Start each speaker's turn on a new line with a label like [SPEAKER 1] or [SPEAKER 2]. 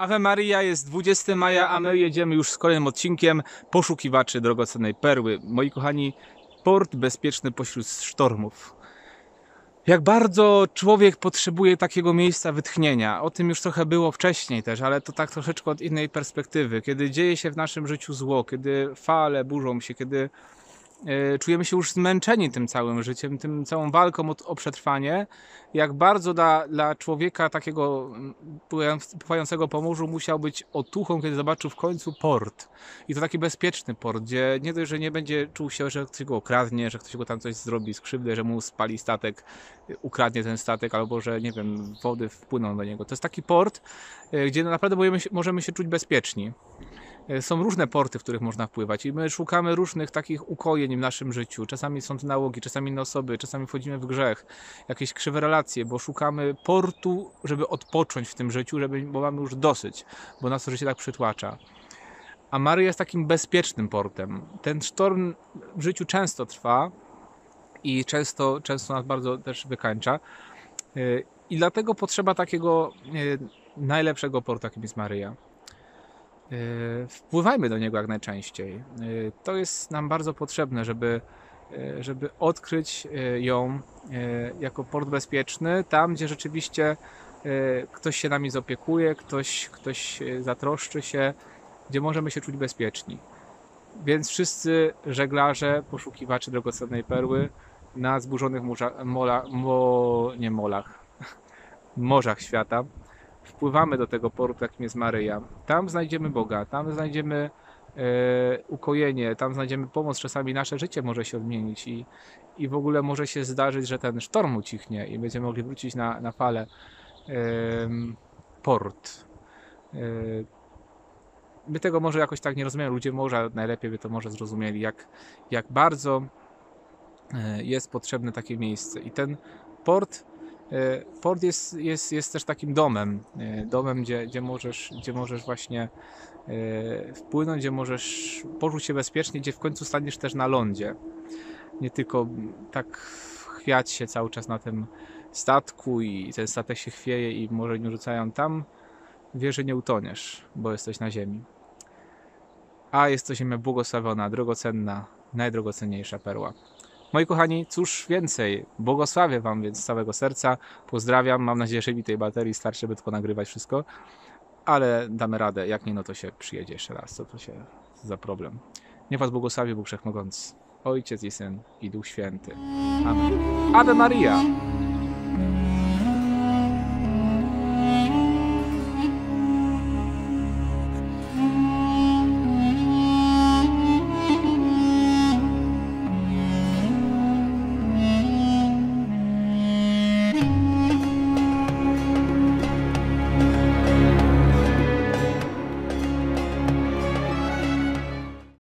[SPEAKER 1] Ave Maria, jest 20 maja, a my jedziemy już z kolejnym odcinkiem Poszukiwaczy Drogocennej Perły. Moi kochani, port bezpieczny pośród sztormów. Jak bardzo człowiek potrzebuje takiego miejsca wytchnienia. O tym już trochę było wcześniej też, ale to tak troszeczkę od innej perspektywy. Kiedy dzieje się w naszym życiu zło, kiedy fale burzą się, kiedy czujemy się już zmęczeni tym całym życiem, tym całą walką o przetrwanie, jak bardzo dla człowieka takiego pływającego po morzu musiał być otuchą, kiedy zobaczył w końcu port. I to taki bezpieczny port, gdzie nie dość, że nie będzie czuł się, że ktoś go okradnie, że ktoś go tam coś zrobi, skrzywdę, że mu spali statek, ukradnie ten statek, albo że, nie wiem, wody wpłyną do niego. To jest taki port, gdzie naprawdę możemy się czuć bezpieczni. Są różne porty, w których można wpływać i my szukamy różnych takich ukojeń w naszym życiu. Czasami są to nałogi, czasami inne osoby, czasami wchodzimy w grzech, jakieś krzywe relacje, bo szukamy portu, żeby odpocząć w tym życiu, bo mamy już dosyć, bo nas to życie tak przytłacza. A Maria jest takim bezpiecznym portem. Ten sztorm w życiu często trwa i często nas bardzo też wykańcza. I dlatego potrzeba takiego najlepszego portu, jakim jest Maryja. Wpływajmy do niego jak najczęściej. To jest nam bardzo potrzebne, żeby odkryć ją jako port bezpieczny, tam gdzie rzeczywiście ktoś się nami zaopiekuje, ktoś zatroszczy się, gdzie możemy się czuć bezpieczni. Więc wszyscy żeglarze, poszukiwacze drogocennej perły na zburzonych morzach świata, wpływamy do tego portu, jakim jest Maryja. Tam znajdziemy Boga, tam znajdziemy ukojenie, tam znajdziemy pomoc. Czasami nasze życie może się odmienić i w ogóle może się zdarzyć, że ten sztorm ucichnie i będziemy mogli wrócić na falę. Port. My tego może jakoś tak nie rozumiemy. Ludzie morza najlepiej by to może zrozumieli, jak bardzo jest potrzebne takie miejsce. I ten port jest też takim domem, gdzie możesz właśnie wpłynąć, gdzie możesz poczuć się bezpiecznie, gdzie w końcu staniesz też na lądzie. Nie tylko tak chwiać się cały czas na tym statku i ten statek się chwieje i może nie rzucają tam. Wiesz, że nie utoniesz, bo jesteś na ziemi. A jest to ziemia błogosławiona, drogocenna, najdrogocenniejsza perła. Moi kochani, cóż więcej, błogosławię wam więc z całego serca, pozdrawiam, mam nadzieję, że mi tej baterii starczy, by tylko nagrywać wszystko, ale damy radę, jak nie, no to się przyjedzie jeszcze raz, co to się za problem. Niech was błogosławi Bóg Wszechmogący, Ojciec i Syn i Duch Święty. Amen. Ave Maria!